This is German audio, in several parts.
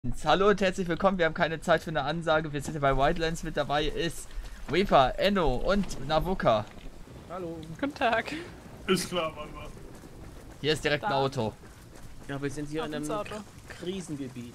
Hallo und herzlich willkommen, wir haben keine Zeit für eine Ansage, wir sind hier bei Wildlands, mit dabei ist Reaper, Enno und Navuka. Hallo. Guten Tag. Ist klar, Mann. Hier ist direkt ein Auto. Ja, wir sind hier in einem Auto. Krisengebiet.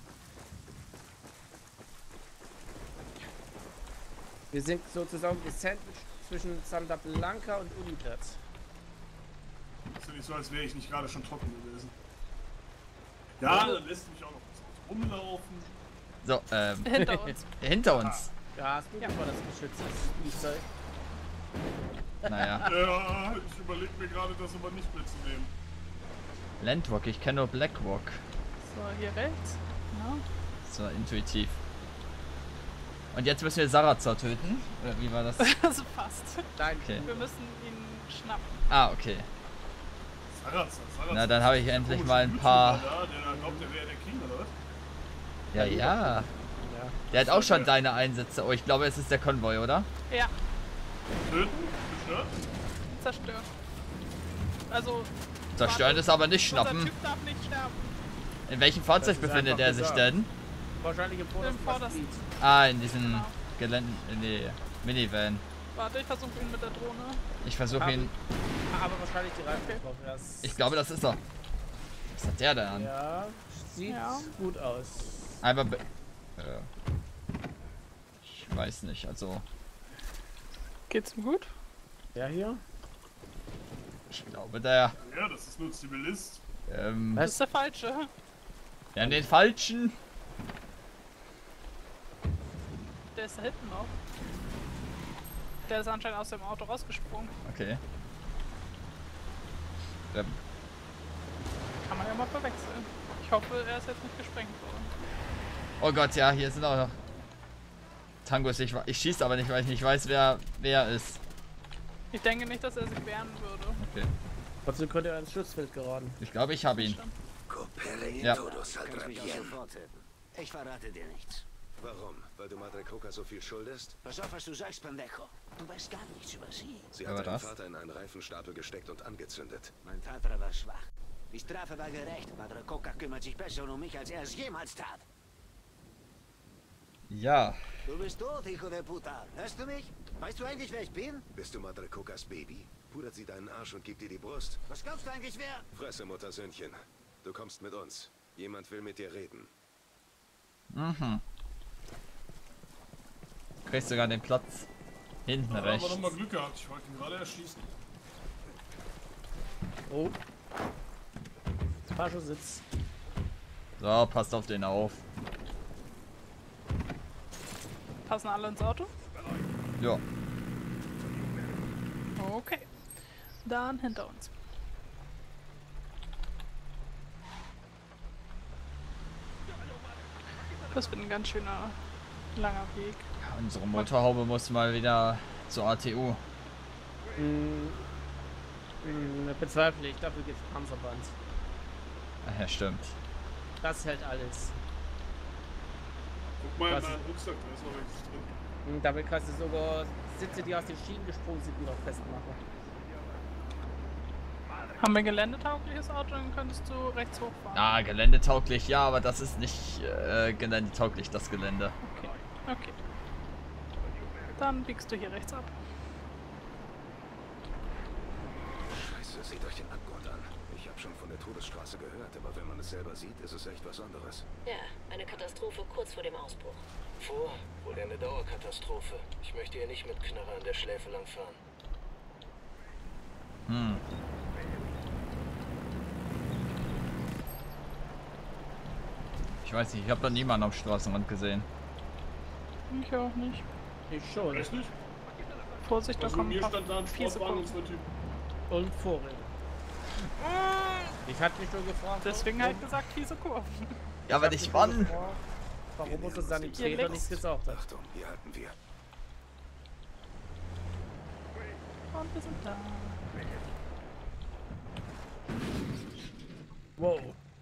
Wir sind sozusagen gesandwiched zwischen Santa Blanca und Unidad. Ist ja nicht so, als wäre ich nicht gerade schon trocken gewesen. Ja, dann lässt mich auch noch rumlaufen. So, Hinter uns. hinter uns. Ja, es gut, aber das Geschütz ist wie Zeug. Naja, Ja, ich überlege mir gerade, das aber nicht mitzunehmen. Landwalk, ich kenne nur Blackwalk. So, hier rechts. Genau. So intuitiv. Und jetzt müssen wir Sarazar töten? Oder wie war das? Das passt. Nein, Okay. Wir müssen ihn schnappen. Ah, okay. Sarazar. Na, dann habe ich Der endlich komische mal ein paar... YouTuber da, der glaubt, der wäre der King, oder was? Ja, ja. ja. Der hat auch schon deine Einsätze. Oh, ich glaube, es ist der Konvoi, oder? Ja, Töten? Gestört? zerstört. Also, Zerstören ist aber nicht unser schnappen. Typ darf nicht sterben. In welchem Fahrzeug Das ist befindet einfach er sich gesagt. denn? Wahrscheinlich im vordersten Vordersten. Gebiet. Ah, in diesem Genau. Gelände... Nee, Minivan. Warte, ich versuche ihn mit der Drohne. Ich versuche ihn... Aber wahrscheinlich die Reifen getroffen. Das Ich glaube, das ist er. Was hat der da an? Ja, sieht Ja. gut aus. Einmal ich weiß nicht, also... Geht's ihm gut? Der hier? Ich glaube, der... Ja, das ist nur Zivilist. Das ist der falsche. Wir haben den falschen. Der ist da hinten noch. Der ist anscheinend aus dem Auto rausgesprungen. Okay. Kann man ja mal verwechseln. Ich hoffe, er ist jetzt nicht gesprengt worden. Oh Gott, ja, hier sind auch noch... Tangos, ich schieße aber nicht, weil ich nicht weiß, wer ist. Ich denke nicht, dass er sich wehren würde. Okay. Trotzdem könnte er ins Schutzfeld geraten. Ich glaube, ich habe ihn. Stimmt. Copere in Ja. todos al Kannst mich auch rapien. sofort töten. Ich verrate dir nichts. Warum? Weil du Madre Coca so viel schuldest? Pass auf, was du sagst, Pendejo. Du weißt gar nichts über sie. Sie Aber hat deinen das? Vater in einen Reifenstapel gesteckt und angezündet. Mein Vater war schwach. Die Strafe war gerecht. Madre Coca kümmert sich besser um mich, als er es jemals tat. Ja. Du bist tot, hijo de puta. Hörst du mich? Weißt du eigentlich, wer ich bin? Bist du Madre Cocas Baby? Pudert sie deinen Arsch und gibt dir die Brust? Was glaubst du eigentlich, wer? Fresse, Muttersöhnchen. Du kommst mit uns. Jemand will mit dir reden. Mhm. Kriegst sogar den Platz hinten Da haben wir rechts. noch mal Glück gehabt. Ich wollte ihn gerade erschießen. Oh. Fahrschutzsitz. So, passt auf den auf. Passen alle ins Auto? Ja. Okay. Dann hinter uns. Das wird ein ganz schöner langer Weg. Ja, unsere Motorhaube muss mal wieder zur ATU. Bezweifle ich. Dafür gibt's Panzerband. Ach ja, stimmt. Das hält alles. Guck mal in Was? meinen Rucksack, da ist noch nichts drin. Damit kannst du sogar Sitze, die aus den Schienen gesprungen sind, noch festmachen. Haben wir ein geländetaugliches Auto, dann könntest du rechts hochfahren. Ah, geländetauglich, ja, aber das ist nicht geländetauglich, das Gelände. Okay. Okay. Dann biegst du hier rechts ab. Scheiße, seht euch den Abgrund an. Ich habe schon von der Todesstraße gehört, aber wenn man es selber sieht, ist es echt was anderes. Ja, eine Katastrophe kurz vor dem Ausbruch. Wohl eine Dauerkatastrophe. Ich möchte hier nicht mit Knarre an der Schläfe langfahren. Hm. Ich weiß nicht, ich habe da niemanden am Straßenrand gesehen. Ich auch nicht. Ich schon. Echt nicht? Vorsicht, da Also bei kommen mir ein stand da paar ein fiese Sportwagen und Kurven. 2 Typen. Und Vorräte. Ich hatte mich nur gefragt. Deswegen halt gesagt, fiese Kurven. Ja, aber nicht wann? Warum unser Hier Sanitäter links. nichts gesagt hat. Achtung, hier halten wir. Und wir sind da. Wow.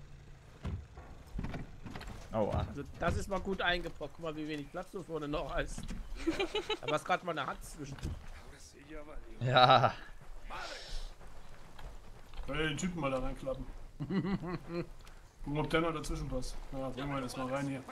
Aua. Also das ist mal gut eingepackt. Guck mal, wie wenig Platz du vorne noch hast. Aber hast gerade mal eine Hand zwischen. Ja. Weil den Typen mal da reinklappen. Gucken, ob der noch dazwischen passt. Ja, bringen wir das mal rein hier.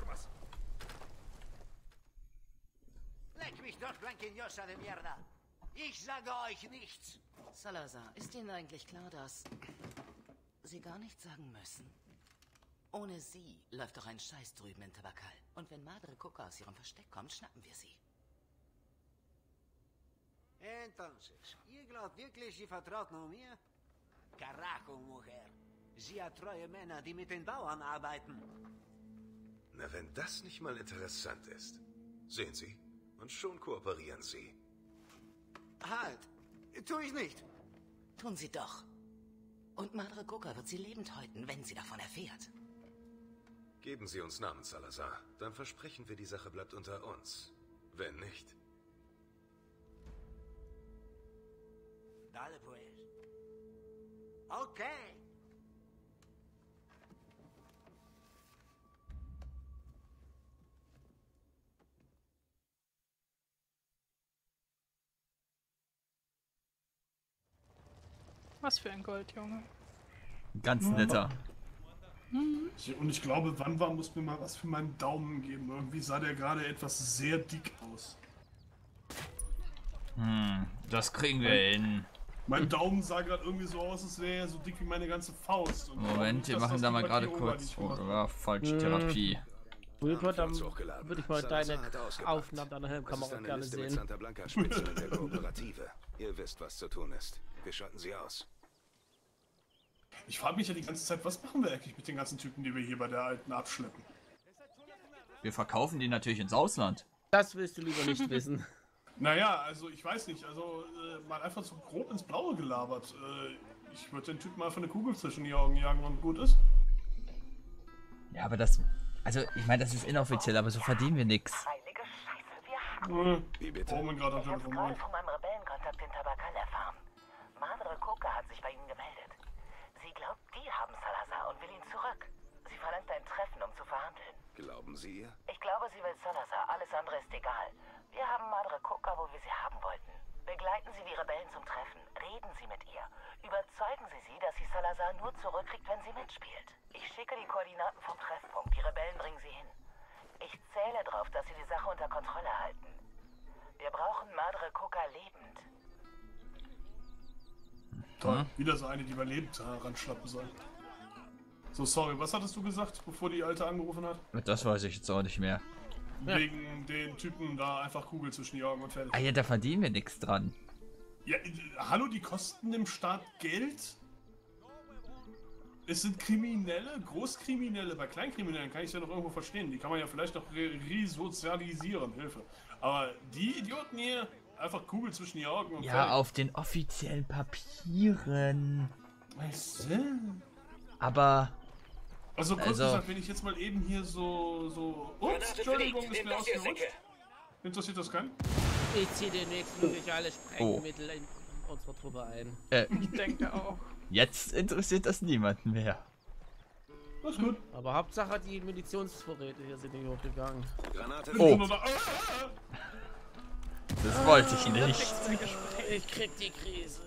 Leck mich doch, Blanquinhosa de Mierda. Ich sage euch nichts. Salazar, ist Ihnen eigentlich klar, dass Sie gar nichts sagen müssen? Ohne Sie läuft doch ein Scheiß drüben in Tabakal. Und wenn Madre Coca aus ihrem Versteck kommt, schnappen wir sie. Entonces, ihr glaubt wirklich, sie vertraut nur mir? Carajo, Mujer. Sie hat treue Männer, die mit den Bauern arbeiten. Na, wenn das nicht mal interessant ist. Sehen Sie, und schon kooperieren Sie. Halt! Tu ich nicht! Tun Sie doch. Und Madre Coca wird sie lebend häuten, wenn sie davon erfährt. Geben Sie uns Namen, Salazar. Dann versprechen wir, die Sache bleibt unter uns. Wenn nicht... Dale pues. Okay. Was für ein Gold, Junge. Ganz netter. Und ich glaube, Wanwa muss mir mal was für meinen Daumen geben. Irgendwie sah der gerade etwas sehr dick aus. Das kriegen wir hin. Mein Daumen sah gerade irgendwie so aus, als wäre er so dick wie meine ganze Faust. Und Moment, wir machen da mal gerade kurz. Oh, falsche Therapie. Wilbert, dann würde ich mal deine Aufnahmen deiner Helmkamera gerne Mit sehen. Santa Blanca Spitzel in der Kooperative. Ihr wisst, was zu tun ist. Wir schalten sie aus. Ich frage mich ja die ganze Zeit, was machen wir eigentlich mit den ganzen Typen, die wir hier bei der Alten abschleppen? Wir verkaufen die natürlich ins Ausland. Das willst du lieber nicht wissen. Naja, also ich weiß nicht, also mal einfach so grob ins Blaue gelabert. Ich würde den Typen mal für eine Kugel zwischen die Augen jagen und gut ist. Ja, aber das... Also, ich meine, das ist inoffiziell, aber so verdienen wir nichts. Heilige Scheiße, wir haben Wie bitte? Warum gerade am Ich habe Telefon? gerade von meinem Rebellenkontakt in Tabakal erfahren. Madre Coca hat sich bei Ihnen gemeldet. Sie glaubt, die haben Salazar und will ihn zurück. Sie verlangt ein Treffen, um zu verhandeln. Glauben Sie ihr? Ich glaube, sie will Salazar. Alles andere ist egal. Wir haben Madre Coca, wo wir sie haben wollten. Begleiten Sie die Rebellen zum Treffen. Reden Sie mit ihr. Überzeugen Sie sie, dass sie Salazar nur zurückkriegt, wenn sie mitspielt. Ich schicke die Koordinaten vom Treffpunkt. Die Rebellen bringen sie hin. Ich zähle darauf, dass sie die Sache unter Kontrolle halten. Wir brauchen Madre Coca lebend. Toll, wieder so eine, die wir lebend heranschlappen soll. So, sorry, was hattest du gesagt, bevor die Alte angerufen hat? Das weiß ich jetzt auch nicht mehr. Wegen den Typen da einfach Kugel zwischen die Augen und fertig. Ah ja, da verdienen wir nichts dran. Ja, hallo, die kosten dem Staat Geld? Es sind Kriminelle, Großkriminelle. Bei Kleinkriminellen kann ich es ja noch irgendwo verstehen. Die kann man ja vielleicht noch resozialisieren, Hilfe. Aber die Idioten hier, einfach Kugel zwischen die Augen und Ja, fertig. auf den offiziellen Papieren. Weißt du? Aber... Also kurz Also- gesagt, wenn ich jetzt mal eben hier so... Ups, Entschuldigung, ist mir ausgerutscht. Interessiert das keinen? Ich ziehe demnächst wirklich alle Sprengmittel in unsere Truppe ein. Ich denke auch. Jetzt interessiert das niemanden mehr. Das ist gut. Aber Hauptsache die Munitionsvorräte hier sind nicht hochgegangen. Granate. Oh. Ah! Das wollte ich nicht. Ich krieg die Krise.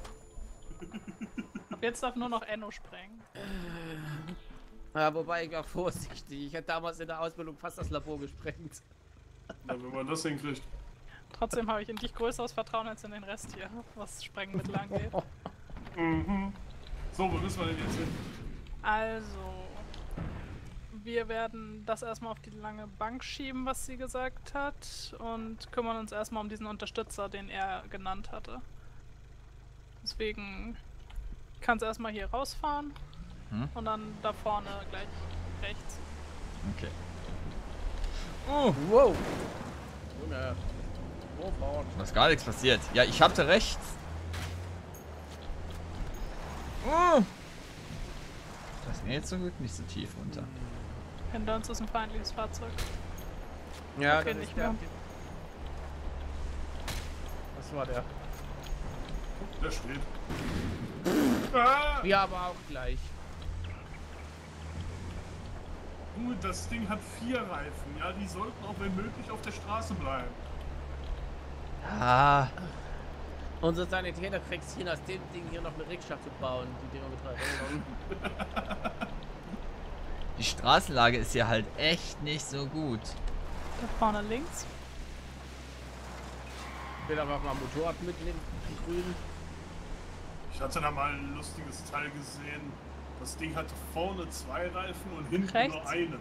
Ab jetzt darf nur noch Enno sprengen. Ja, wobei ich war vorsichtig. Ich hätte damals in der Ausbildung fast das Labor gesprengt. Ja, wenn man das hinkriegt. Trotzdem habe ich in dich größeres Vertrauen als in den Rest hier, was Sprengmittel angeht. So, wo müssen wir denn jetzt hin? Also, wir werden das erstmal auf die lange Bank schieben, was sie gesagt hat, und kümmern uns erstmal um diesen Unterstützer, den er genannt hatte. Deswegen kannst du erstmal hier rausfahren und dann da vorne gleich rechts. Okay. Wow. Junge. Wo fahren? Da ist gar nichts passiert. Ja, ich hatte rechts. Das ging jetzt zum Glück nicht so tief runter. Hinter uns ist ein feindliches Fahrzeug. Ja, Okay, das nicht ist der. mehr. Was war der? Der steht. Ah! Wir aber auch gleich. Das Ding hat 4 Reifen. Ja, die sollten auch wenn möglich auf der Straße bleiben. Ah, Unser Sanitäter kriegt hin, aus dem Ding hier noch eine Rikscha zu bauen, die Dinger mit 3 Rädern. Die Straßenlage ist hier halt echt nicht so gut. Da vorne links. Ich will aber auch mal ein Motorrad mitnehmen, die Grünen. Ich hatte da mal ein lustiges Teil gesehen. Das Ding hatte vorne 2 Reifen und hinten Rechts? nur einen.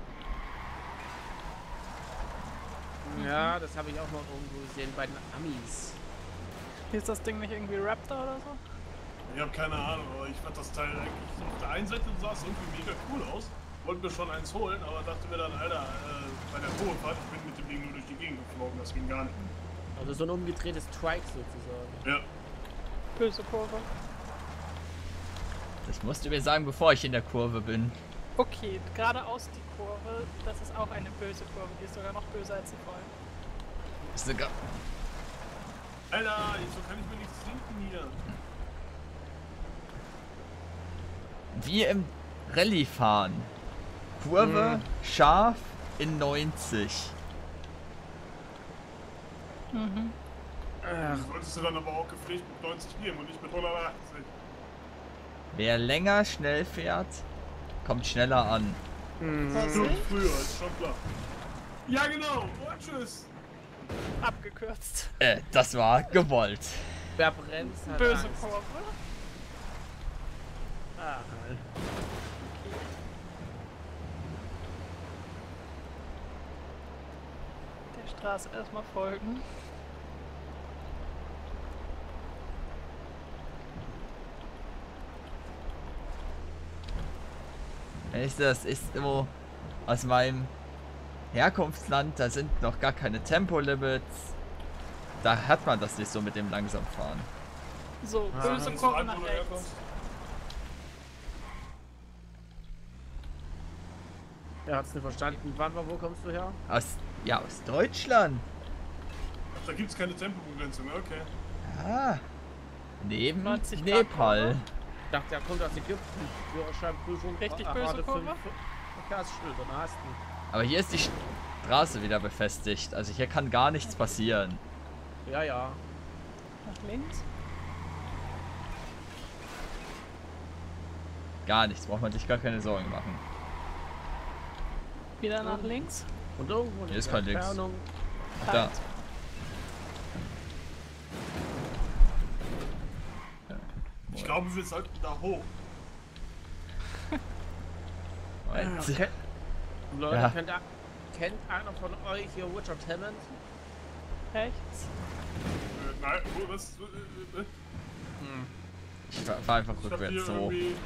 Ja, das habe ich auch mal irgendwo gesehen bei den Amis. Hier ist das Ding nicht irgendwie Raptor oder so? Ich habe keine Ahnung, aber ich fand das Teil eigentlich auf der einen Seite sah es irgendwie mega cool aus. Wollte mir schon eins holen, aber dachte mir dann, Alter, bei der Probefahrt, ich bin mit dem Ding nur durch die Gegend geflogen, das ging gar nicht. Also so ein umgedrehtes Trike sozusagen. Ja. Böse Kurve. Das musst du mir sagen, bevor ich in der Kurve bin. Okay, geradeaus die Kurve, das ist auch eine böse Kurve. Die ist sogar noch böser als die vorhin. Ist sogar. Alter, so kann ich mir nichts trinken hier. Wie im Rallye fahren. Kurve scharf in 90. Mhm. Das wolltest du dann aber auch gepflegt mit 90 nehmen und nicht mit 180. Wer länger schnell fährt, kommt schneller an. Was So ich? früher, ist schon klar. Ja genau, und tschüss. Abgekürzt. Das war gewollt. Wer bremst, hat Böse Angst. Kurve. Ah, Der Straße erstmal folgen. Das ist so aus meinem Herkunftsland, da sind noch gar keine Tempolimits. Da hat man das nicht so mit dem Langsamfahren. So, Ah, böse Kannst du Kurve an, nach wo du rechts. herkommst? Er hat's nicht verstanden. Wo kommst du her? Aus Deutschland. Da gibt's keine Tempobegrenzung, okay. Ah. Neben 90 Grad Nepal. Kurve. Ich dachte, er kommt aus Ägypten. Führerscheinprüfung. Richtig gerade böse Kurve? Verkehrsschilder, da hast du. Aber hier ist die Straße wieder befestigt. Also hier kann gar nichts passieren. Ja, ja. Nach links. Gar nichts. Braucht man sich gar keine Sorgen machen. Wieder nach links. Und irgendwo Hier ist kein Links. Entfernung. Da. Ich glaube, wir sollten da hoch. Okay. Leute, Ja. kennt einer von euch hier Richard Hammond? Rechts. Nein, was? Ich fahr einfach Ich hab rückwärts hier so. irgendwie...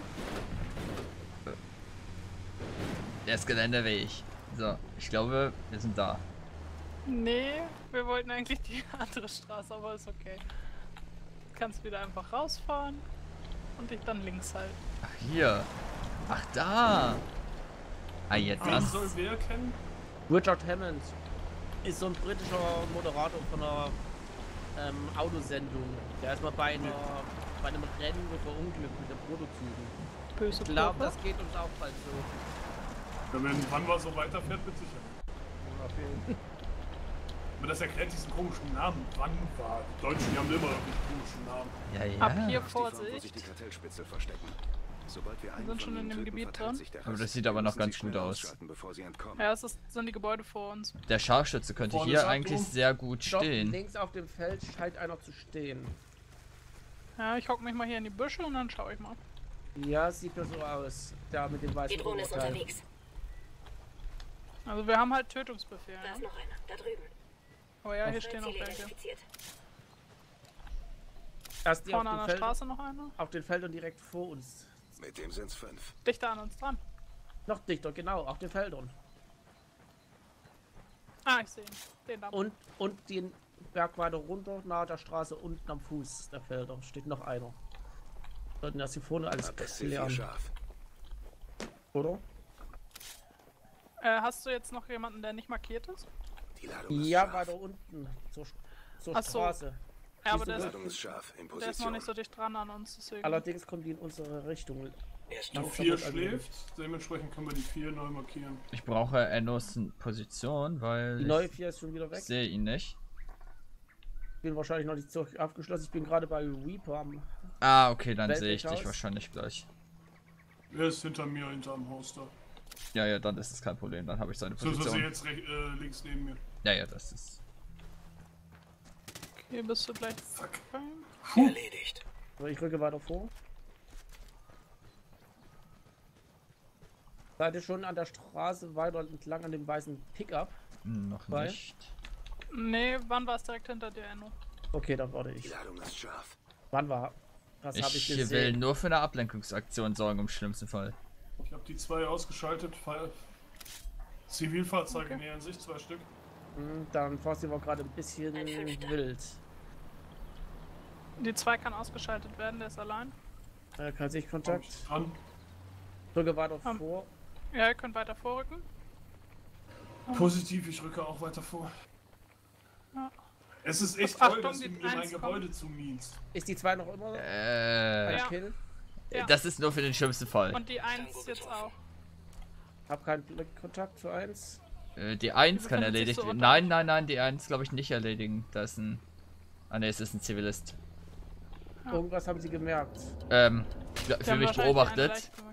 Der ist Geländeweg. So, ich glaube, wir sind da. Nee, wir wollten eigentlich die andere Straße, aber ist okay. Du kannst wieder einfach rausfahren und dich dann links halten. Ach, hier. Ach, da. Ah, jetzt Wen das. soll wer kennen? Richard Hammond ist so ein britischer Moderator von einer Autosendung. Der ist mal bei einem Rennen verunglückt mit den Prototypen. Böse Ich glaube, Kurve. das geht uns auch bald so. Ja, wenn Vanwa so weiterfährt, mit Sicherheit. Aber das erklärt diesen komischen Namen. Vanwa. Die Deutschen, die haben immer irgendwie komischen Namen. Ja, ja. Ab hier Stiefel, wo sich Vorsicht. die Kartellspitzel verstecken. Sobald wir einen sind von schon in ihnen dem töten, Gebiet verteilt drin. sich der Aber Rest. das sieht aber noch Wir ganz müssen sie gut schnell aus. ausschalten, bevor sie entkommen. Ja, sind die Gebäude vor uns. Der Scharfschütze könnte Vorne hier ist eigentlich Achtung. sehr gut Stopp, stehen. links auf dem Feld scheint einer zu stehen. Ja, ich hock mich mal hier in die Büsche und dann schaue ich mal. Ja, sieht mir so aus. Der mit dem weißen Die Drohne ist Oberteil. unterwegs. Also wir haben halt Tötungsbefehl. Da ist Ja? noch einer. Da drüben. Oh ja, hier Zwei stehen noch Ziele welche. identifiziert. Erst die auf Vorne an dem der Feld, Straße noch einer. auf den Feldern direkt vor uns. Mit dem sind's 5. Dichter an uns dran. Noch dichter, genau, auf den Feldern. Ah, ich sehe ihn. Den da. Und den Berg weiter runter, nahe der Straße, unten am Fuß der Felder, steht noch einer. Sollten das hier vorne alles Das C4 klären, scharf. oder? Hast du jetzt noch jemanden, der nicht markiert ist? Die Ladung ist Ja, scharf. weiter unten, zur Ach so. Straße. Ja, aber Wieso Die der Ladung ist scharf. In ist noch Position. nicht so dicht dran an uns, deswegen. Allerdings kommen die in unsere Richtung. Er ist Die tot. 4 schläft, dementsprechend können wir die 4 neu markieren. Ich brauche Ennos Position, weil Die neue 4 ist schon wieder weg. ich sehe ihn nicht. Ich bin wahrscheinlich noch nicht so abgeschlossen. Ich bin gerade bei Reaper am. Ah, okay, dann sehe ich dich Welthaus? wahrscheinlich gleich. Er ist hinter mir, hinterm Haus da. Ja, ja, dann ist es kein Problem. Dann habe ich seine So, Position. jetzt links neben mir. Ja, ja, das ist... Okay, bist du gleich Fuck. Erledigt. So, ich rücke weiter vor. Seid ihr schon an der Straße weiter entlang an dem weißen Pickup? Noch Weil? nicht. Nee, wann war es direkt hinter dir, Enno? Okay, dann warte ich. Die Ladung ist scharf. Wann war? Das habe ich Ich will gesehen. nur für eine Ablenkungsaktion sorgen, im schlimmsten Fall. Ich habe die 2 ausgeschaltet. Zivilfahrzeuge nähern sich, 2 Stück. Dann Frosty war gerade ein bisschen wild. Die 2 kann ausgeschaltet werden, der ist allein. Kann sich Kontakt. Dran. Drücke weiter vor. Ja, ihr könnt weiter vorrücken. Positiv, ich rücke auch weiter vor. Ja. Es ist echt Achtung, toll, dass die du mir mein 1 Gebäude zuminst. Ist die 2 noch immer? Ja. Kill. Ja. Das ist nur für den schlimmsten Fall. Und die 1 jetzt auch. Hab keinen Blickkontakt für 1. Die 1 kann befindet sich erledigt so werden. unter Nein, euch. nein, nein, die 1 glaube ich nicht erledigen. Da ist ein... Ah ne, es ist ein Zivilist. Irgendwas haben sie gemerkt. Für Die haben mich wahrscheinlich die eine beobachtet. leicht gemacht.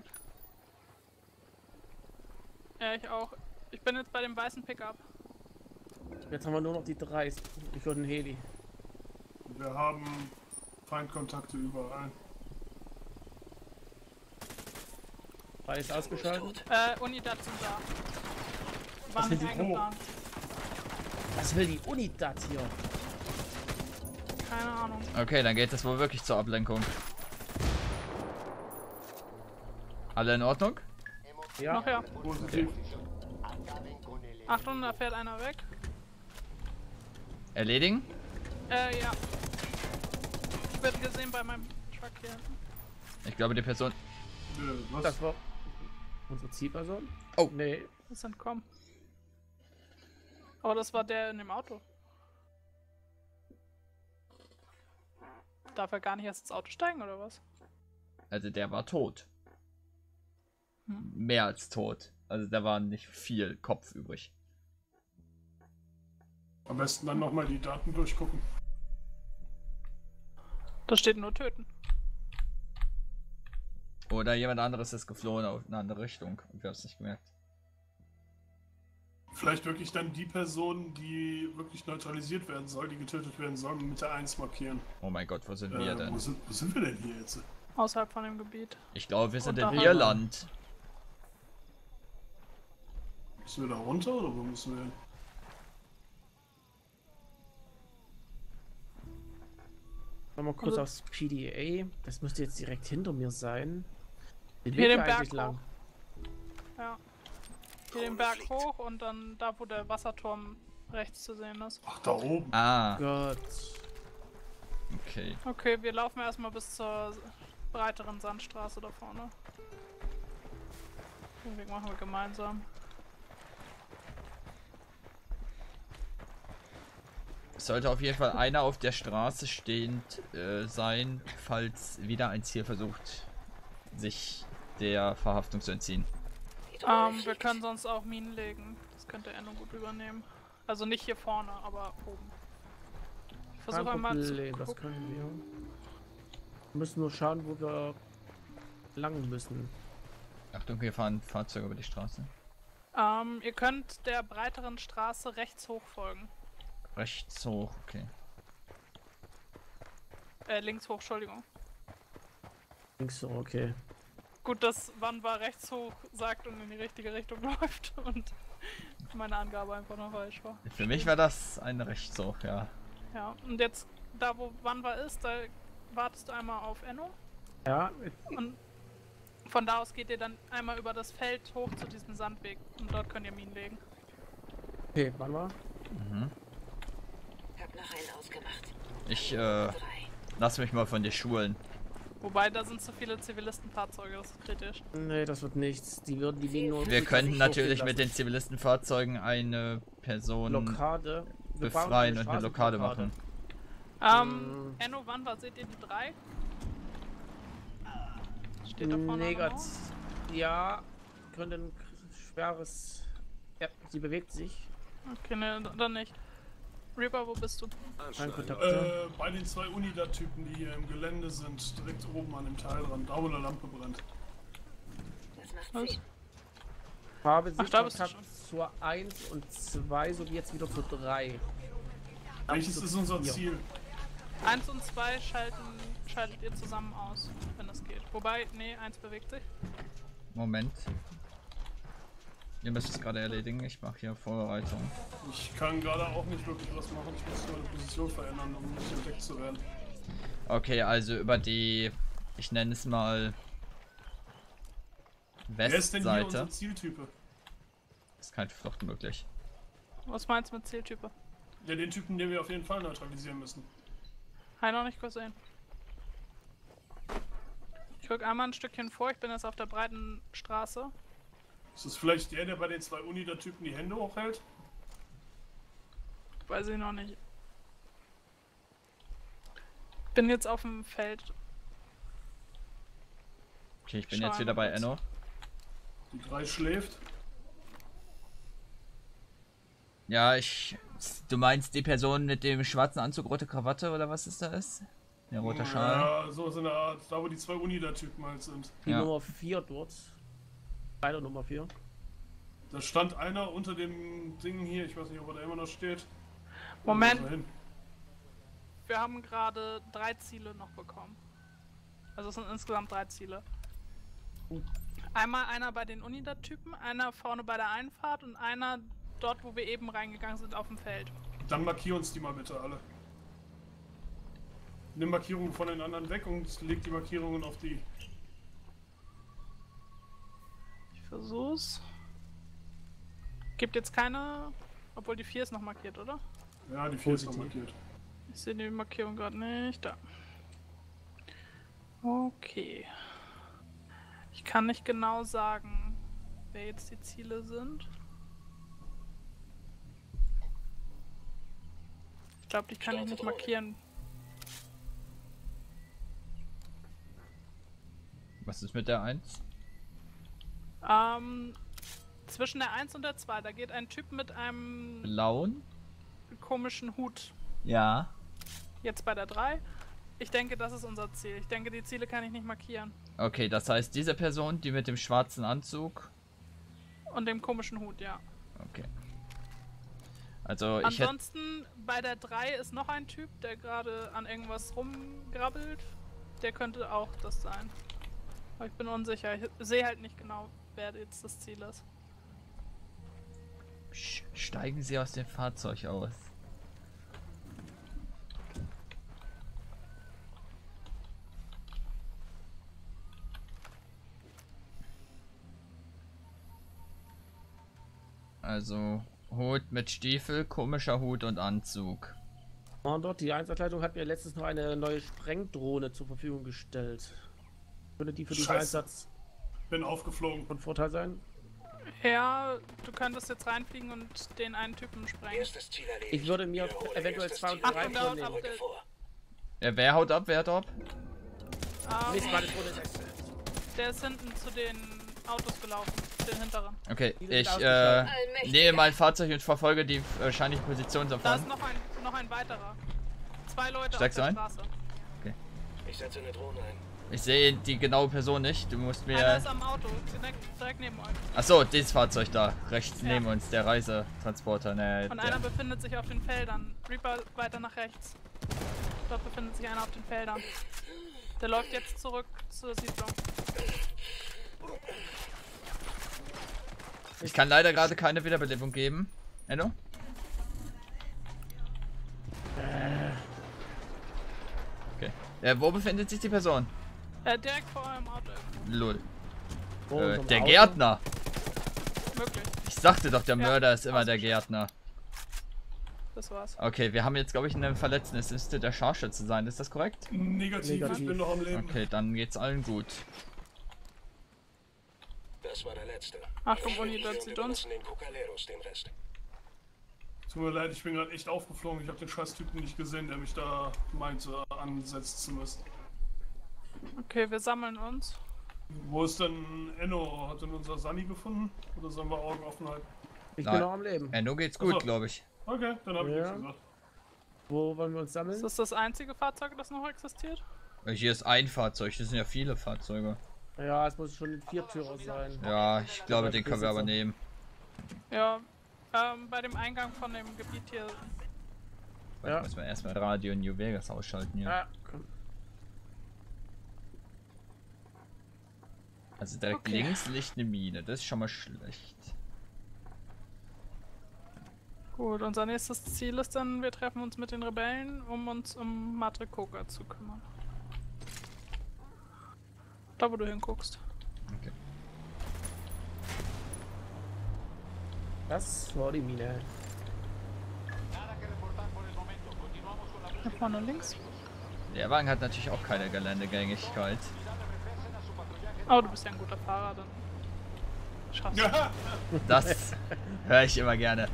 Ja, ich auch. Ich bin jetzt bei dem weißen Pickup. Jetzt haben wir nur noch die 3. Ich höre den Heli. Wir haben Feindkontakte überall. 3 ist ausgeschaltet. Unidad sind da. Waren will nicht die eingeplant. Was will die Unidad hier? Keine Ahnung. Okay, dann geht es wohl wirklich zur Ablenkung. Alle in Ordnung? Ja. Noch ja. Positiv. Achtung, da fährt einer weg. Erledigen? Ja. Ich werde gesehen bei meinem Truck hier. Ich glaube, die Person... Was? Das war unsere Zielperson. Oh. Nee. Ist entkommen. Aber das war der in dem Auto. Darf er gar nicht erst ins Auto steigen, oder was? Also der war tot. Hm. Mehr als tot. Also da war nicht viel Kopf übrig. Am besten dann nochmal die Daten durchgucken. Da steht nur töten. Oder jemand anderes ist geflohen auf eine andere Richtung und wir haben es nicht gemerkt. Vielleicht wirklich dann die Person, die wirklich neutralisiert werden soll, die getötet werden soll, mit der 1 markieren. Oh mein Gott, wo sind wir denn? Wo sind wir denn hier jetzt? Außerhalb von dem Gebiet. Ich glaube, wir sind in Unterhalb. Irland. Müssen wir da runter oder wo müssen wir hin? Nochmal kurz Also- aufs PDA. Das müsste jetzt direkt hinter mir sein. Den Hier den wir Berg eigentlich lang. Ja. Hier den Berg hoch und dann da, wo der Wasserturm rechts zu sehen ist. Ach, da oben. Ah, Gott. okay. Okay, wir laufen erstmal bis zur breiteren Sandstraße da vorne. Den Weg machen wir gemeinsam. Es sollte auf jeden Fall einer auf der Straße stehend sein, falls wieder ein Ziel versucht, sich der Verhaftung zu entziehen. Wir können sonst auch Minen legen. Das könnte er nur gut übernehmen. Also nicht hier vorne, aber oben. Ich versuche Kein einmal zu Problem, das gucken. können wir. Wir müssen nur schauen, wo wir lang müssen. Achtung, hier fahren Fahrzeuge über die Straße. Ihr könnt der breiteren Straße rechts hoch folgen. Rechts hoch, okay. Links hoch, Entschuldigung. Links so, okay. Gut, dass Wanva rechts hoch sagt und in die richtige Richtung läuft und meine Angabe einfach noch falsch war. Für mich war das ein Rechtshoch, ja. Ja, und jetzt, da wo Wanva ist, da wartest du einmal auf Enno. Ja, Und von da aus geht ihr dann einmal über das Feld hoch zu diesem Sandweg und dort könnt ihr Minen legen. okay, wann war? Mhm. Hab noch einen ausgemacht. Ich 3. lass mich mal von dir schulen. Wobei, da sind zu viele Zivilistenfahrzeuge, das ist kritisch. Nee, das wird nichts. Die würden die Minen nur. Wir könnten so natürlich stehen mit den Zivilistenfahrzeugen eine Person Blockade. Wir brauchen befreien und eine Blockade Straßenblockade. machen. Enno, Wanva, seht ihr die 3? Steht da vorne Negativ. noch? Ja, könnte ein schweres. Ja, sie bewegt sich. Okay, ne, dann nicht. Reaper, wo bist du? Kein Kontakt. Bei den 2 Unidad-Typen, die hier im Gelände sind, direkt oben an dem Teil dran, da wo eine Lampe brennt. Das macht Was? Sinn. Habe Ach, da bist du Sichtkontakt zur 1 und 2 sowie jetzt wieder zur 3. Welches ist unser Ziel? 1 und 2 schaltet ihr zusammen aus, wenn das geht. Wobei, nee, 1 bewegt sich. Moment. Ihr müsst es gerade erledigen, ich mache hier Vorbereitung. Ich kann gerade auch nicht wirklich was machen. Ich muss meine Position verändern, um nicht entdeckt zu werden. Okay, also über die, ich nenne es mal Wer ist denn hier Westseite. unser Zieltype? Ist keine Flucht möglich. Was meinst du mit Zieltype? Ja, den Typen, den wir auf jeden Fall neutralisieren müssen. Habe ich noch nicht gesehen. Ich rück einmal ein Stückchen vor, ich bin jetzt auf der breiten Straße. Ist das vielleicht der bei den 2 Unida-Typen die Hände hochhält? Weiß ich noch nicht. Bin jetzt auf dem Feld. Okay, ich bin Schau jetzt wieder einmal bei kurz. Enno. Die 3 schläft. Ja, du meinst die Person mit dem schwarzen Anzug, rote Krawatte oder was es da ist? Der rote Schal. Ja, so in der Art. Da, wo die 2 Unida-Typen halt sind. Die Ja. Nummer 4 dort. Leider Nummer 4. Da stand einer unter dem Ding hier. Ich weiß nicht, ob er da immer noch steht. Moment. Wo ist er hin? Wir haben gerade 3 Ziele noch bekommen. Also es sind insgesamt 3 Ziele. Einmal einer bei den Unida-Typen, einer vorne bei der Einfahrt und einer dort, wo wir eben reingegangen sind, auf dem Feld. Dann markier uns die mal bitte alle. Nimm Markierungen von den anderen weg und leg die Markierungen auf die. Ich versuch's. Gibt jetzt keine... Obwohl die 4 ist noch markiert, oder? Ja, die 4 ist noch markiert. Ich sehe die Markierung gerade nicht. Da. Okay. Ich kann nicht genau sagen, wer jetzt die Ziele sind. Ich glaube, die kann ich nicht markieren. Was ist mit der 1? Zwischen der 1 und der 2, da geht ein Typ mit einem Blauen? komischen Hut. Ja. Jetzt bei der 3. Ich denke, das ist unser Ziel. Ich denke, die Ziele kann ich nicht markieren. Okay, das heißt, diese Person, die mit dem schwarzen Anzug. Und dem komischen Hut, ja. Okay. Also ich hätte. Ansonsten, bei der 3 ist noch ein Typ, der gerade an irgendwas rumgrabbelt. Der könnte auch das sein. Aber ich bin unsicher. Ich sehe halt nicht genau, wer jetzt das Ziel ist. Steigen Sie aus dem Fahrzeug aus. Also Hut mit Stiefel, komischer Hut und Anzug. Und dort, die Einsatzleitung hat mir letztens noch eine neue Sprengdrohne zur Verfügung gestellt. Würde die für diesen Scheiße. Einsatz Bin aufgeflogen. von Vorteil sein? Ja, du könntest jetzt reinfliegen und den einen Typen sprengen. Erstes Ziel erledigt. Ich würde mir Wiederhole eventuell erstes 2 und Ziel. 3 Achtung, da vornehmen. haut ab. Rücke vor. Wer haut ab, wer top? Nächste Mal die Drohne ist exzellent. Der ist hinten zu den Autos gelaufen, den hinteren. Okay, Die sind ich ausgeschaltet. nehme mein Fahrzeug und verfolge die wahrscheinliche Position Da ist davon. noch ein weiterer. 2 Leute Steigst du auf der ein? Straße. Ich setze eine Drohne ein. Ich sehe die genaue Person nicht. Du musst Einer mir. ist am Auto, direkt neben euch. Achso, dieses Fahrzeug da, rechts Ja. neben uns, der Reisetransporter. Ne, Und einer befindet sich auf den Feldern. Reaper weiter nach rechts. Dort befindet sich einer auf den Feldern. Der läuft jetzt zurück zur Siedlung. Ich kann leider gerade keine Wiederbelebung geben. Enno? Okay. Wo befindet sich die Person? Direkt vor eurem Auto. Lol. Vor unserem Der Auto. Gärtner. Möglich. Ich sagte doch, der Ja, Mörder ist immer der ausgeschlossen. Gärtner. Das war's. Okay, wir haben jetzt, glaube ich, einen Verletzten. Es müsste der Scharfschütze sein. Ist das korrekt? Negativ, Negativ. ich bin noch am Leben. Okay, dann geht's allen gut. Das war der letzte. Achtung, Wir Uni, das und sieht uns. überlassen den Cocaleros den Rest. Tut mir leid, ich bin gerade echt aufgeflogen. Ich habe den Scheiß-Typen nicht gesehen, der mich da meinte, ansetzen zu müssen. Okay, wir sammeln uns. Wo ist denn Enno? Hat denn unser Sunny gefunden? Oder sollen wir Augen offen halten? Ich Nein. bin noch am Leben. Enno geht's gut, Achso. glaube ich. Okay, dann habe ich Ja. nichts gesagt. Wo wollen wir uns Ist sammeln? das das einzige Fahrzeug, das noch existiert? Hier ist ein Fahrzeug, das sind ja viele Fahrzeuge. Ja, es muss schon ein Viertürer sein. Ja, ich glaube, den können wir aber nehmen. Ja, bei dem Eingang von dem Gebiet hier. Ja. Müssen wir erstmal Radio New Vegas ausschalten hier. Ja. Also direkt links liegt eine Mine, das ist schon mal schlecht. Gut, unser nächstes Ziel ist dann, wir treffen uns mit den Rebellen, um uns um Madre Coca zu kümmern. Da, wo du hinguckst. Okay. Das war die Mine. Da vorne links. Der Wagen hat natürlich auch keine Geländegängigkeit. Oh, du bist ja ein guter Fahrer, dann schaffst du. Ja. Das höre ich immer gerne.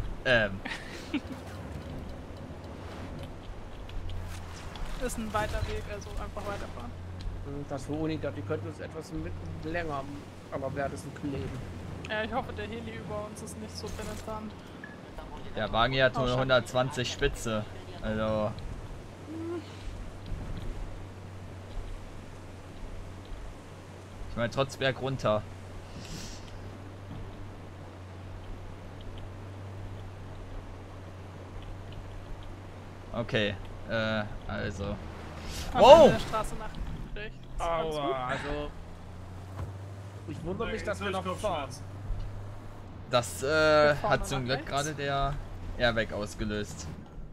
Ist ein weiter Weg, also einfach weiterfahren. Das für Unidad, die könnten uns etwas länger, aber wäre das ein kleben. Ja, ich hoffe, der Heli über uns ist nicht so penetrant. Der Wagen hier hat nur 120 Spitze. Also. Ich meine, trotz Berg runter. Okay, also. Oh! Der Straße nach rechts. Aua, also. Ich wundere mich, dass wir noch fahren. Das hat zum Glück gerade der Airbag ausgelöst.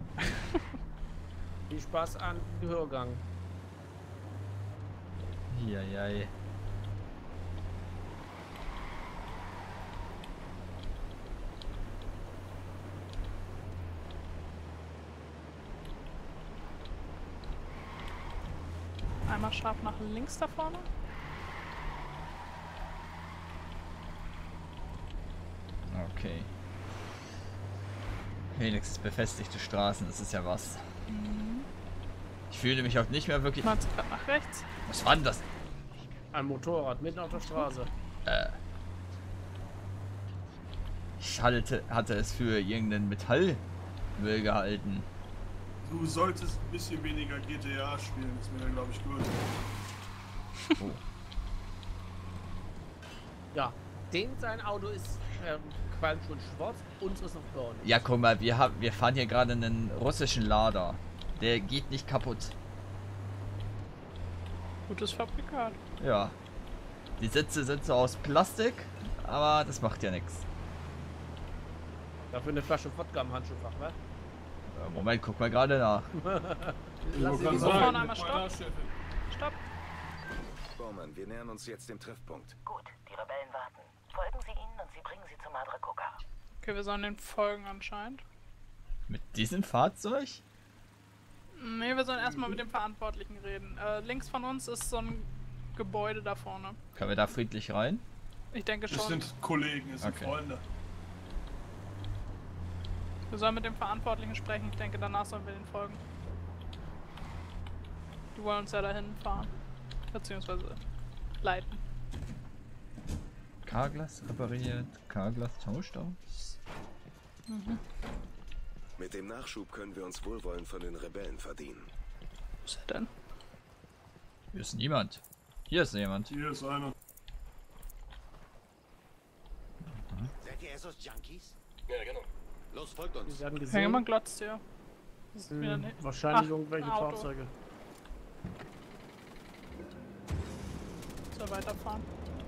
Viel Spaß an Gehörgang. Hihihi. Einmal scharf nach links da vorne. Okay. Wenigstens befestigte Straßen, das ist ja was. Ich fühle mich auch nicht mehr wirklich. Mal gerade nach rechts. Was war denn das? Ein Motorrad mitten auf der Straße. Ich hatte es für irgendeinen Metallmüll gehalten. Du solltest ein bisschen weniger GTA spielen, ist mir dann glaube ich gut. Oh. Ja, sein Auto ist quasi schon schwarz, uns ist noch braun. Ja, guck mal, wir fahren hier gerade einen russischen Lader. Der geht nicht kaputt. Gutes Fabrikat. Ja. Die Sitze sind so aus Plastik, aber das macht ja nichts. Dafür eine Flasche Wodka im Handschuhfach, wa? Moment, guck mal gerade nach. Lass sie So, vorne einmal Stopp. Stopp. Bowman, wir nähern uns jetzt dem Treffpunkt. Gut, die Rebellen warten. Folgen Sie ihnen und Sie bringen sie zu Madre Coca. Okay, wir sollen den folgen anscheinend. Mit diesem Fahrzeug? Ne, wir sollen erstmal mit dem Verantwortlichen reden. Links von uns ist so ein Gebäude da vorne. Können wir da friedlich rein? Ich denke Das schon. sind Kollegen, das sind Okay. Freunde. Wir sollen mit dem Verantwortlichen sprechen. Ich denke, danach sollen wir den folgen. Die wollen uns ja dahin fahren. Beziehungsweise leiten. Carglass repariert, Carglass tauscht aus. Mit dem Nachschub können wir uns Wohlwollen von den Rebellen verdienen. Wo ist er denn? Hier ist niemand. Hier ist jemand. Hier ist einer. Seid ihr esos Junkies? Ja, genau. Los, folgt Wir uns. werden Ja, gesehen. jemand glotzt hier. Das ist wieder nicht. Wahrscheinlich Ach, irgendwelche ein Auto. Fahrzeuge. Soll weiterfahren.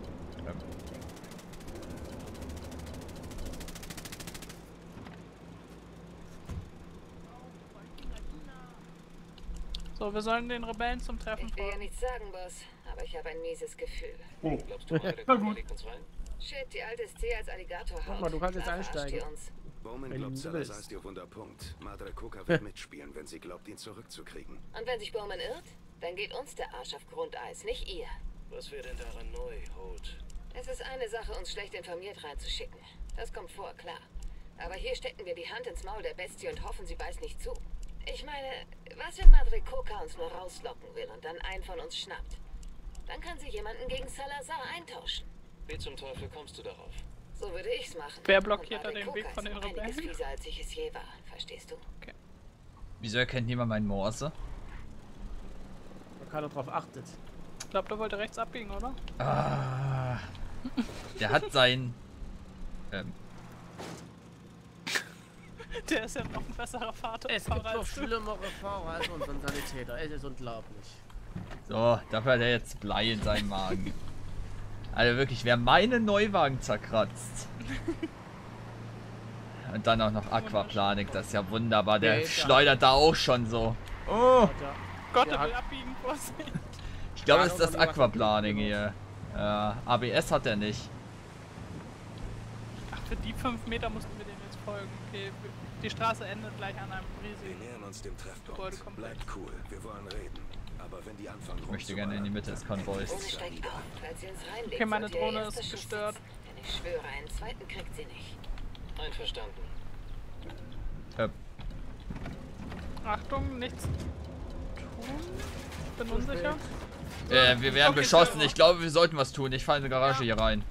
So, wir sollen den Rebellen zum Treffen Ich will ja folgen. nichts sagen, Boss, aber ich habe ein mieses Gefühl. Oh. Glaubst du, der Na Kopf gut. legt uns rein? Shit, die alte ist zäh als Alligator. Guck mal, du kannst jetzt einsteigen. Bowman Wenn glaubt, du Salazar willst. ist ihr Wunderpunkt. Madre Coca wird mitspielen, wenn sie glaubt, ihn zurückzukriegen. Und wenn sich Bowman irrt, dann geht uns der Arsch auf Grundeis, nicht ihr. Was wäre denn daran neu, Holt? Es ist eine Sache, uns schlecht informiert reinzuschicken. Das kommt vor, klar. Aber hier stecken wir die Hand ins Maul der Bestie und hoffen, sie beißt nicht zu. Ich meine, was wenn Madre Coca uns nur rauslocken will und dann einen von uns schnappt? Dann kann sie jemanden gegen Salazar eintauschen. Wie zum Teufel kommst du darauf? So würde ich's machen. Wer blockiert Und da den Madre Weg Coca von ist den um einiges Rebellen? fieser, als ich es je war. Verstehst du? Wieso erkennt niemand meinen Morse? Weil keiner drauf achtet. glaube, der wollte rechts abbiegen, oder? Ah, der hat sein... Der ist ja noch ein besserer Vater. Es gibt noch schlimmere Fahrer als unseren Sanitäter. Es ist unglaublich. So, dafür hat er jetzt Blei in seinem Magen. Also wirklich, wer meinen Neuwagen zerkratzt. Und dann auch noch Aquaplanik, das ist ja wunderbar. Der Nee, schleudert da auch schon so. Oh, Gott, Der der will hat- abbiegen, Vorsicht. ich glaube, Ja, es ist das noch nie was Aquaplaning mitgenommen. hier. ABS hat er nicht. Ach, für die 5 Meter mussten wir denen jetzt folgen. Okay, die Straße endet gleich an einem Wir riesigen... nähern uns dem Treffpunkt. Gebäudekomplex. Bleibt cool, wir wollen reden. Aber wenn die anfangen Ich möchte gerne in die Mitte des Konvois. Drohne steigt auf. Falls sie uns reinlegt, Okay, meine sollte ihr Drohne erster ist Schuss gestört. sitzen. Denn ich schwöre, einen zweiten kriegt sie nicht. Einverstanden. Achtung, nichts tun. Bin unsicher. Wir werden beschossen. Ich glaube, wir sollten was tun. Ich fahre in die Garage hier rein.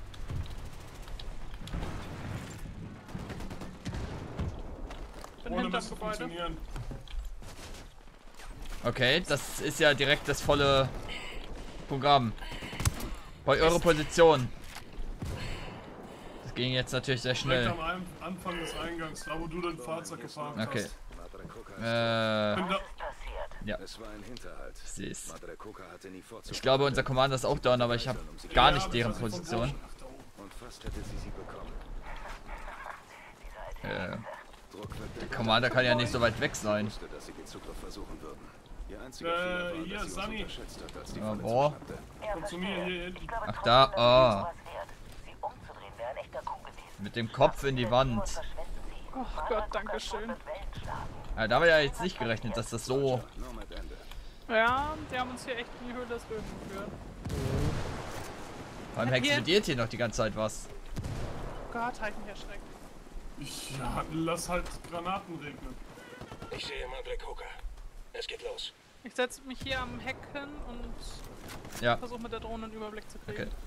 Bin Ohne hinterm müsste Gebäude. funktionieren. Okay, das ist ja direkt das volle Programm. Bei eurer Position. Das ging jetzt natürlich sehr Direkt schnell. am Anfang des Eingangs, da wo du dein Fahrzeug gefahren Okay. hast. Madre Coca Bin Äh, da, ja, Es war ein Hinterhalt. ich sehe es. Madre Coca hatte nie vorzugsweise. Ich glaube, unser Commander ist auch down, aber ich habe gar nicht Ja, deren das ist von Position. Ach, da oben. Und fast hätte sie bekommen. Druck wird Der Commander kann ja nicht so weit weg sein. wusste, dass sie den Zugriff versuchen würden. Ihr einziger Fehler war, hier, dass sie uns Sunny. unterschätzt hat, als die Ja, Verletzung wo? schnappte. Komm zu mir hier hinten. Ach, da, oh. Sie umzudrehen wäre ein echter Coup gewesen. Mit dem Kopf in die Wand. Ach Gott, danke schön. Ja, da haben wir ja jetzt nicht gerechnet, dass das so... Nomad Ende. Ja, die haben uns hier echt in die Höhle des Löwen geführt. Vor allem explodiert hier noch die ganze Zeit was. Gott, halt mich erschreckt. Ja, lass halt Granaten regnen. Ich sehe Madre Coca. Es geht los. Ich setze mich hier am Heck hin und Ja, versuche mit der Drohne einen Überblick zu kriegen. okay.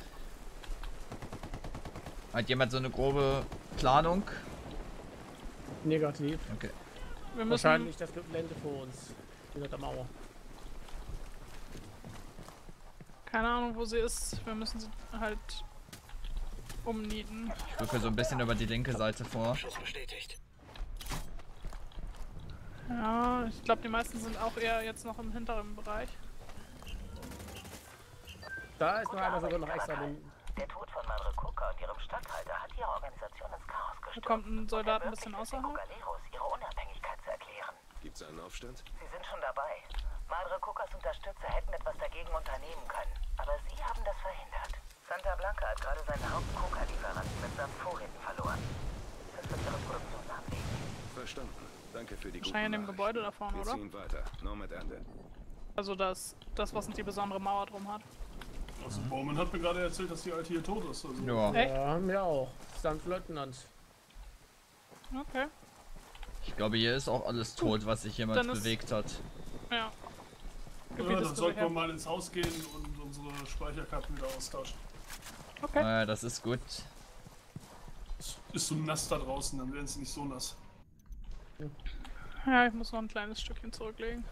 Hat jemand so eine grobe Planung? Negativ. Okay. Wir müssen... Wahrscheinlich das Gelände vor uns. Hinter der Mauer. Keine Ahnung, wo sie ist. Wir müssen sie halt umnieten. Ich rücke so ein bisschen über die linke Seite vor. Schuss bestätigt. Ja, ich glaube, die meisten sind auch eher jetzt noch im hinteren Bereich. Da ist noch einer sogar noch extra den. Der Tod von Madre Coca und ihrem Statthalter hat ihre Organisation ins Chaos Da gestürzt. kommt ein Soldat ein bisschen Den außerhalb. Cocaleros ihre Unabhängigkeit zu erklären. Gibt's einen Aufstand? Sie sind schon dabei. Madre Cocas Unterstützer hätten etwas dagegen unternehmen können, aber sie haben das verhindert. Santa Blanca hat gerade seinen Haupt-Coca-Lieferanten mit seinen Vorräten verloren. Das wird ihre Produktion lahmlegen. Verstanden. Danke für die guten Wahrscheinlich in dem Gebäude da Nachrichten. vorne, Wir oder? ziehen weiter. Nomad Ende. Also das, was die besondere Mauer drum hat. Also Bowman hat mir gerade erzählt, dass die Alte hier tot ist. Also. Ja. Echt? Ja, mir auch. St. Leutnant. Okay. Ich glaube, hier ist auch alles tot, was sich jemals Dann ist- bewegt hat. Ja. Ja, Gebiet dann ist sollten wir gesichert. mal ins Haus gehen und unsere Speicherkarten wieder austauschen. Okay. Das ist gut. Es ist so nass da draußen, dann werden sie nicht so nass. Ja, ich muss noch ein kleines Stückchen zurücklegen.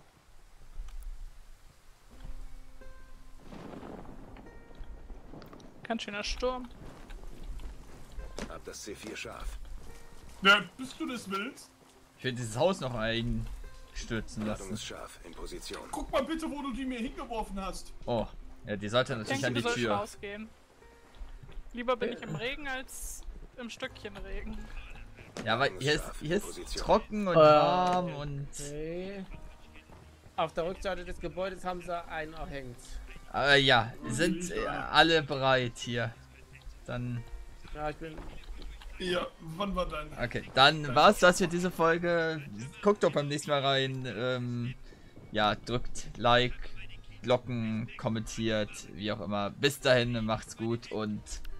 Ganz schöner Sturm. Ab das C4 scharf. Ja, bis du das willst. Ich will dieses Haus noch einstürzen Ladung lassen. ist scharf. In Position. Guck mal bitte, wo du die mir hingeworfen hast. Oh, ja, die sollte Ich natürlich denke, an du die sollst Tür. rausgehen. Lieber bin ich im Regen als im Stückchen Regen. Ja, weil hier ist trocken und warm und... Okay. Auf der Rückseite des Gebäudes haben sie einen erhängt. Ja, sind alle bereit hier. Dann... Ja, ich bin. Ja, wann war dein? Okay, dann war's das für diese Folge. Guckt doch beim nächsten Mal rein. Ja, drückt Like, Glocken, kommentiert, wie auch immer. Bis dahin, macht's gut und